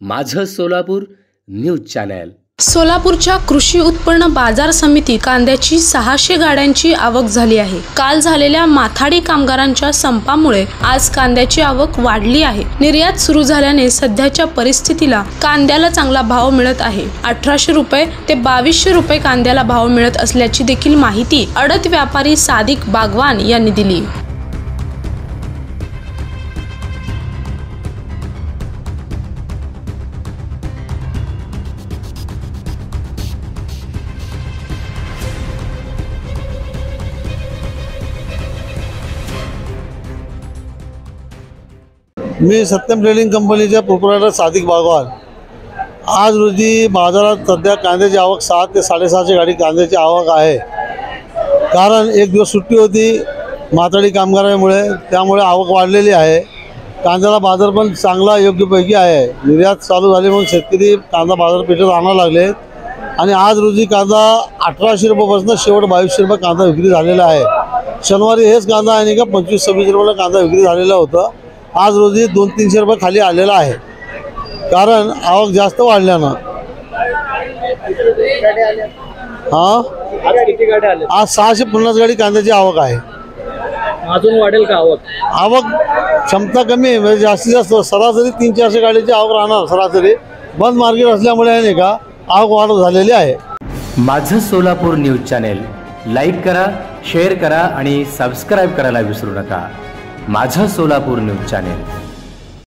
माझं Solapur news channel. सोलापूरच्या कृषी उत्पन्न बाजार समितीत कांद्याची 600 गाड्यांची आवक झाली आहे। काल झालेल्या माथाडी कामगारांच्या संपामुळे आज कांद्याची आवक वाढली आहे। निर्यात सुरू झाल्याने सध्याच्या परिस्थितीला कांद्याला चांगला भाव मिळत आहे। 1800 रुपये ते 2200 रुपये कांद्याला भाव मिळत असल्याची देखील माहिती आडत व्यापारी सादिक बागवान यांनी दिली। मी सत्यम ट्रेडिंग कंपनीच्या प्रोप्रायटर सादिक बागवान। आज रोजी बाजारात सध्या कांद्याची आवक 6 ते 650 गाडी कांद्याची आवक आहे। कारण एक दिवस सुट्टी होती माथाडी कामगारांमुळे, त्यामुळे आवक वाढलेली आहे। कांद्याला बाजार पण चांगला योग्यपैकी आहे। निर्यात चालू झाली म्हणून शेतकरी कांदा बाजारपेठेत आणायला लागले आणि आज रोजी कांदा 1800 रुपयापासून शेवट 2200 रुपये कांदा विक्री झालेला आहे। शनिवारी हेच कांदा आहे का 25-26 रुपयाला कांदा विक्री झालेला होता। आज रोजी 200-300 रुपये खाली आलेला आहे, कारण आवक जास्त वाढल्यानं। आज 650 गाडी कांद्याची आवक आहे। अजून वाढेल का आवक? आवक क्षमता कमी आहे, म्हणजे जास्तीत जास्त सरासरी 300-400 गाडीची आवक राहणार सरासरी। बंद मार्केट असल्यामुळे नाही का आवक वाढ झालेली आहे। माझं सोलापूर न्यूज चॅनल लाईक करा, शेअर करा आणि सबस्क्राइब करायला विसरू नका। माझं सोलापूर न्यूज चॅनल।